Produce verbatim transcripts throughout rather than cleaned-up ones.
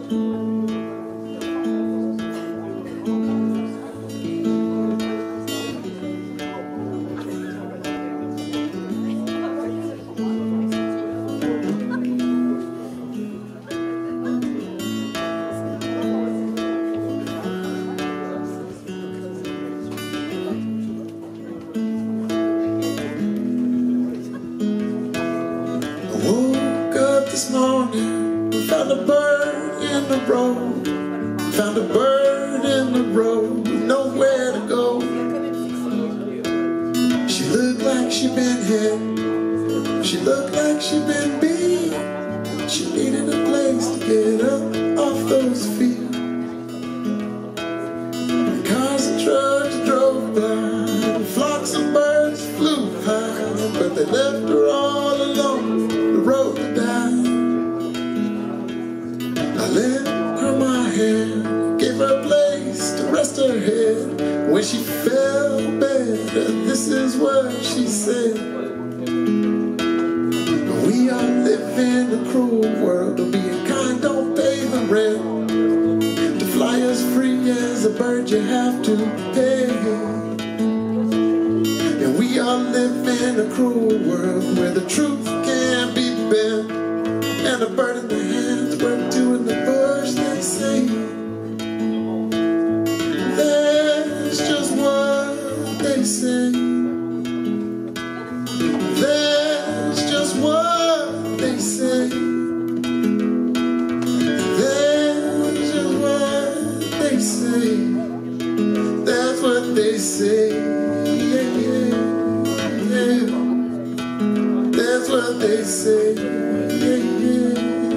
This morning, we found a bird in the road. Found a bird in the road with nowhere to go. She looked like she'd been hit. She looked like she'd been beat. She needed a place to get up off those feet. And cars and trucks drove by, and flocks of birds flew high, but they left her all alone, the road to die. I lent her my hand, gave her a place to rest her head. When she felt better, this is what she said: we all live in a cruel world, of being kind, don't pay the rent. To fly as free as a bird, you have to pay. And we all live in a cruel world where the truth can't be bent. And a bird in the hand's worth two in the bush, they say. That's just what they say. That's just what they say. That's just what they say. That's what they say. Yeah, yeah, yeah. That's what they say. Yeah, yeah.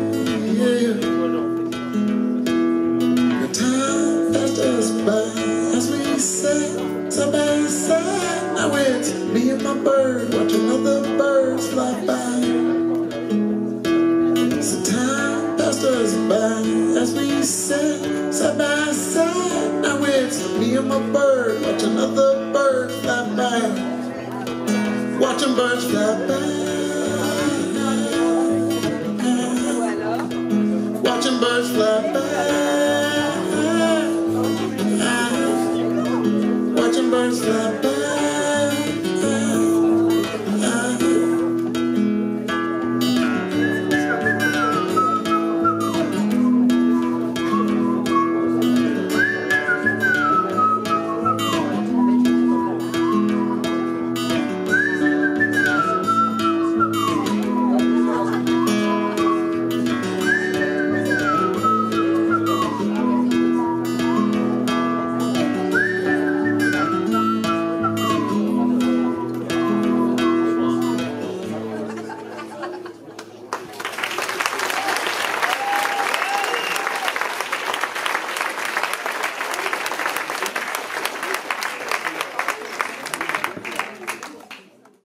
The time passed us by as we sat side by side. Now it's me and my bird watching other birds fly by. So time passed us by as we sat side by side. Now it's me and my bird watching other birds fly by. Watching birds fly by. Watching birds fly by.